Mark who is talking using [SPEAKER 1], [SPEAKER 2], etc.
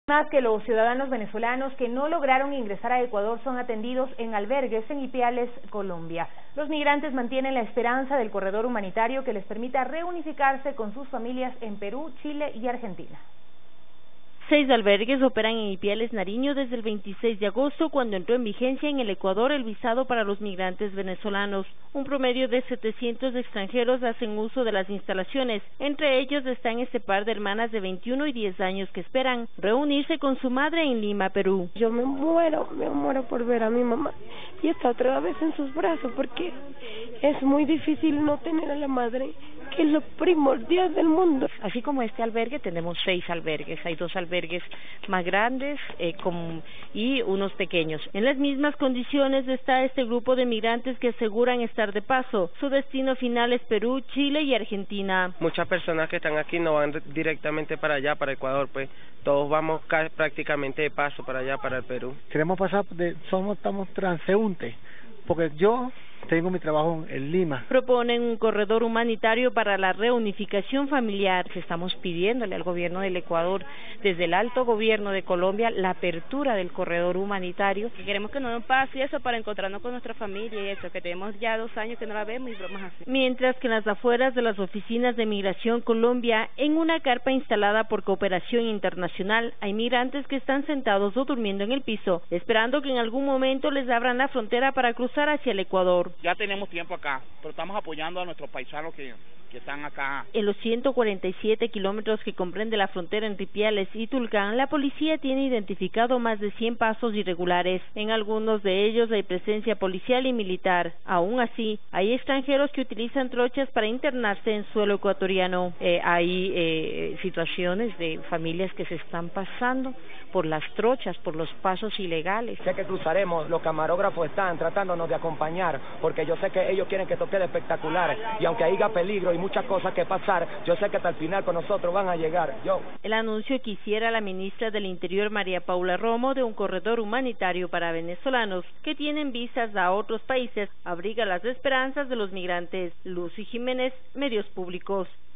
[SPEAKER 1] Más que los ciudadanos venezolanos que no lograron ingresar a Ecuador son atendidos en albergues en Ipiales, Colombia. Los migrantes mantienen la esperanza del corredor humanitario que les permita reunificarse con sus familias en Perú, Chile y Argentina.
[SPEAKER 2] 6 albergues operan en Ipiales, Nariño desde el 26 de agosto, cuando entró en vigencia en el Ecuador el visado para los migrantes venezolanos. Un promedio de 700 extranjeros hacen uso de las instalaciones. Entre ellos están este par de hermanas de 21 y 10 años que esperan reunirse con su madre en Lima, Perú.
[SPEAKER 3] Yo me muero por ver a mi mamá y estar otra vez en sus brazos, porque es muy difícil no tener a la madre, que es lo primordial del mundo.
[SPEAKER 4] Así como este albergue, tenemos 6 albergues. Hay 2 albergues más grandes y unos pequeños.
[SPEAKER 2] En las mismas condiciones está este grupo de migrantes que aseguran estar de paso. Su destino final es Perú, Chile y Argentina.
[SPEAKER 5] Muchas personas que están aquí no van directamente para allá, para Ecuador, pues todos vamos prácticamente de paso para allá, para el Perú.
[SPEAKER 6] Queremos pasar, estamos transeúntes, porque yo tengo mi trabajo en Lima.
[SPEAKER 2] Proponen un corredor humanitario para la reunificación familiar.
[SPEAKER 4] Estamos pidiéndole al gobierno del Ecuador, desde el alto gobierno de Colombia, la apertura del corredor humanitario.
[SPEAKER 7] Queremos que nos den paz y eso para encontrarnos con nuestra familia y eso, que tenemos ya 2 años que no la vemos y bromas así.
[SPEAKER 2] Mientras que en las afueras de las oficinas de Migración Colombia, en una carpa instalada por Cooperación Internacional, hay migrantes que están sentados o durmiendo en el piso, esperando que en algún momento les abran la frontera para cruzar hacia el Ecuador.
[SPEAKER 8] Ya tenemos tiempo acá, pero estamos apoyando a nuestros paisanos que están acá.
[SPEAKER 2] En los 147 kilómetros que comprende la frontera entre Ipiales y Tulcán, la policía tiene identificado más de 100 pasos irregulares. En algunos de ellos hay presencia policial y militar. Aún así, hay extranjeros que utilizan trochas para internarse en suelo ecuatoriano.
[SPEAKER 4] Hay situaciones de familias que se están pasando por las trochas, por los pasos ilegales.
[SPEAKER 9] Sé que cruzaremos, los camarógrafos están tratándonos de acompañar, porque yo sé que ellos quieren que esto quede espectacular, y aunque haya peligro y muchas cosas que pasar, yo sé que hasta el final con nosotros van a llegar.
[SPEAKER 2] El anuncio que hiciera la ministra del Interior, María Paula Romo, de un corredor humanitario para venezolanos que tienen visas a otros países, abriga las esperanzas de los migrantes. Lucy Jiménez, Medios Públicos.